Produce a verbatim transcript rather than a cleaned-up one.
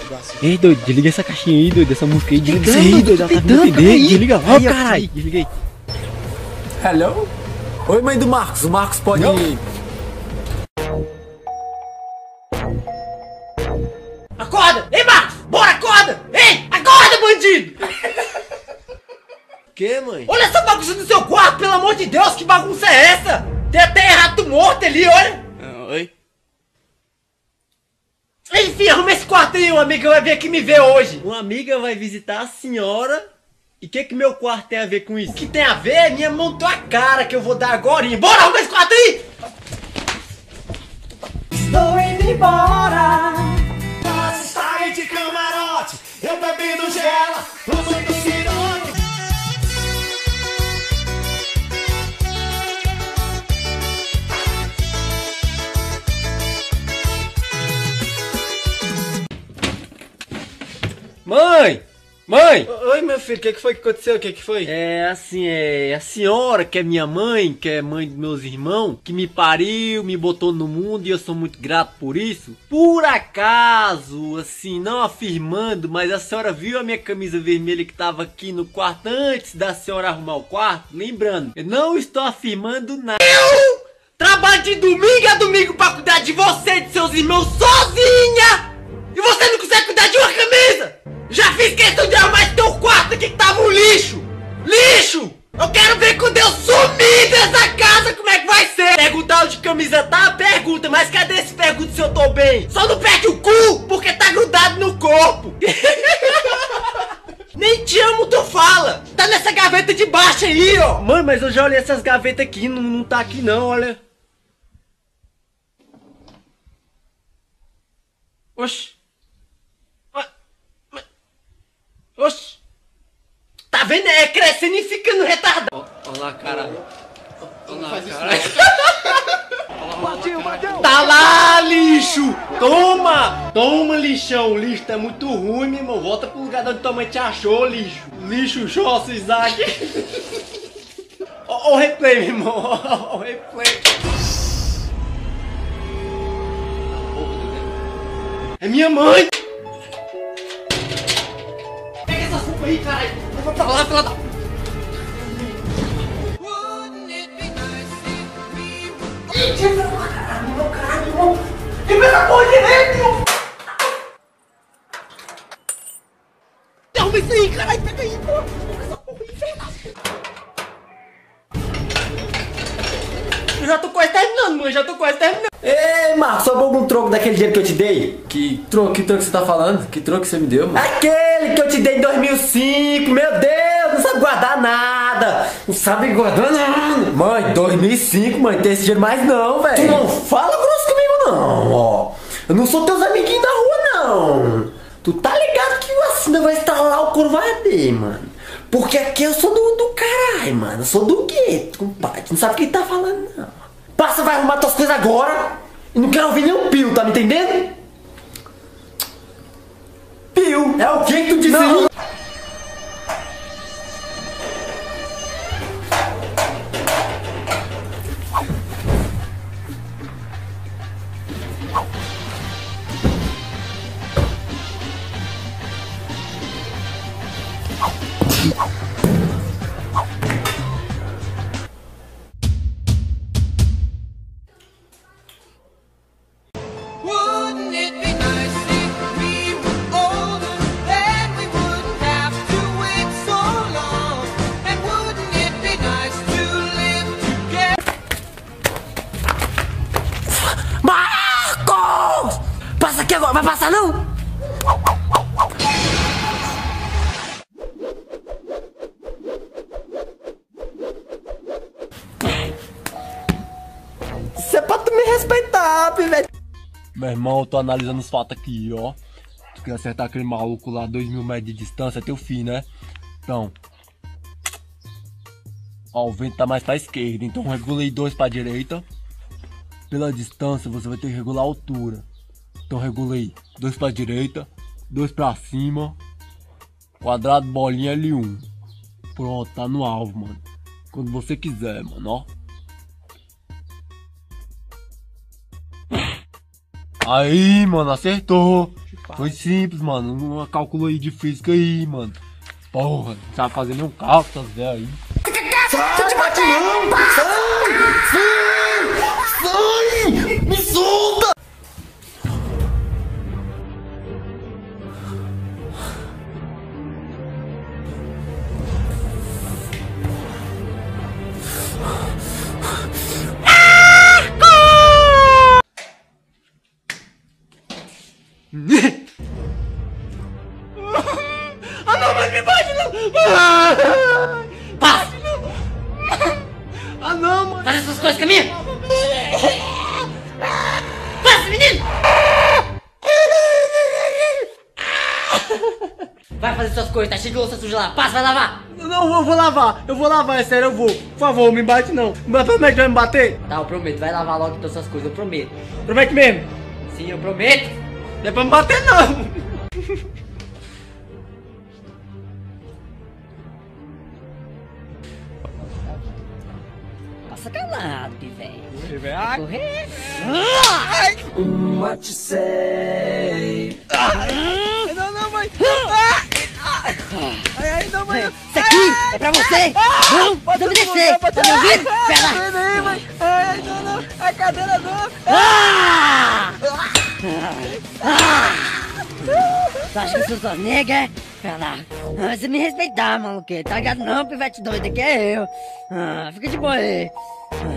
Ei, doido, desliga essa caixinha aí, doido, essa música aí, desliga isso aí, doido, ela tá vindo ofender, desliga logo, caralho, desliga aí. Hello? Oi, mãe do Marcos, o Marcos pode... Não. Acorda! Ei, Marcos! Bora, acorda! Ei, acorda, bandido! Que, mãe? Olha essa bagunça no seu quarto, pelo amor de Deus, que bagunça é essa? Tem até rato morto ali, olha! Ah, oi? Enfim, arruma esse quarto aí, uma amiga vai vir aqui me ver hoje. Uma amiga vai visitar a senhora. E o que que meu quarto tem a ver com isso? O que tem a ver é minha mão tua cara que eu vou dar agorinha. Bora, arruma esse quarto aí! Estou indo embora. Nossa, está aí de camarote. Eu bebendo gela, fumando cirote. Mãe! Mãe! Oi, meu filho, o que, que foi que aconteceu? O que, que foi? É assim, é a senhora que é minha mãe, que é mãe dos meus irmãos, que me pariu, me botou no mundo e eu sou muito grato por isso. Por acaso, assim, não afirmando, mas a senhora viu a minha camisa vermelha que tava aqui no quarto antes da senhora arrumar o quarto? Lembrando, eu não estou afirmando nada. Eu trabalho de domingo a domingo pra cuidar de você e de seus irmãos sozinha! E você não consegue cuidar de uma camisa! Já fiz questão de arrumar esse teu quarto aqui que tava um lixo! Lixo! Eu quero ver quando eu sumir dessa casa como é que vai ser! Perguntar onde camisa tá, pergunta, mas cadê esse pergunta se eu tô bem? Só não perde o cu, porque tá grudado no corpo! Nem te amo, tu fala! Tá nessa gaveta de baixo aí, ó! Mãe, mas eu já olhei essas gavetas aqui, não, não tá aqui não, olha. Oxi! Oxi! Tá vendo? É crescendo e ficando retardado! Olha lá, caralho. Olha lá, caralho. Tá lá, lixo! Toma! Toma, lixão! O lixo tá muito ruim, meu irmão. Volta pro lugar de onde tua mãe te achou, lixo. Lixo, Jossa, Isaac. Ó o replay, meu irmão. Ó o replay. É minha mãe! Pega essa roupa aí, caralho! Leva pra lá, filha da... Caralho, meu caralho, irmão! Quebra essa porra direito, meu! Arruma isso aí, caralho! Pega aí, pô! Pega essa porra aí, filha da... Eu já tô quase terminando, mãe! Já tô quase terminando! Ei, Marcos, sobrou algum troco daquele dinheiro que eu te dei? Que troco? Que troco você tá falando? Que troco você me deu, mano? Aquele que eu te dei em dois mil e cinco, meu Deus, não sabe guardar nada. Não sabe guardar nada. Mãe, dois mil e cinco, mãe, tem esse dinheiro mais não, velho. Tu não fala grosso comigo não, ó. Eu não sou teus amiguinhos da rua, não. Tu tá ligado que o assina vai instalar, o couro vai arder, mano. Porque aqui eu sou do, do caralho, mano. Eu sou do gueto, compadre. Tu não sabe o que ele tá falando, não. Passa, vai arrumar tuas coisas agora. E não quero ouvir nenhum pio, tá me entendendo? Pio. É o que que tu disse aí? Passa aqui agora, vai passar não? Isso é pra tu me respeitar, velho. Meu irmão, eu tô analisando os fatos aqui, ó. Tu quer acertar aquele maluco lá, dois mil metros de distância, é teu fim, né? Então. Ó, o vento tá mais pra esquerda, então regulei dois pra direita. Pela distância, você vai ter que regular a altura. Então regulei dois pra direita, dois pra cima, quadrado, bolinha, L um. Pronto, tá no alvo, mano. Quando você quiser, mano, ó. Aí, mano, acertou. Foi simples, mano. Uma cálculo aí de física aí, mano. Porra, não sabe fazer nenhum cálculo, essas ideias aí. Sai, bate não! Sai! Sai! Sai! Me solta! Ah não, mas me bate não! Passa! Ah não, mano! Faz essas coisas comigo! Passa, menino! Vai fazer suas coisas, tá cheio de louça suja lá. Passa, vai lavar! Não, eu vou lavar, eu vou lavar, é sério, eu vou. Por favor, me bate não. Mas promete que vai me bater? Tá, eu prometo, vai lavar logo todas essas coisas, eu prometo. Promete mesmo? Sim, eu prometo! Não é pra me bater não. Passa calado, pivete. Ai, Correr! What you say? não, não, mãe. Ai, ai, não, mãe. Isso aqui é pra você! Não, pode obedecer! Tá me ouvindo? Pera! Ai, ai, não, não. A cadeira não. Ah! Ah! Tu acha que eu sou sua nega, é? Pera lá. Ah, você me respeitar, maluqueiro. Tá ligado não, pivete doido, aqui é eu. Ah, fica de boa aí.